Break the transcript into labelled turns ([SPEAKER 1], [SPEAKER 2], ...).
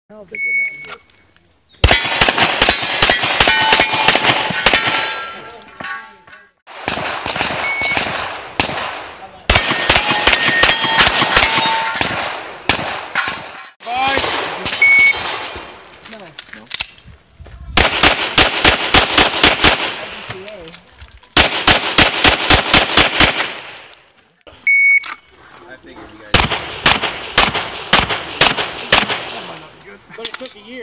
[SPEAKER 1] How big would that be? No. I figured you guys. That might not be good.
[SPEAKER 2] But it took a year.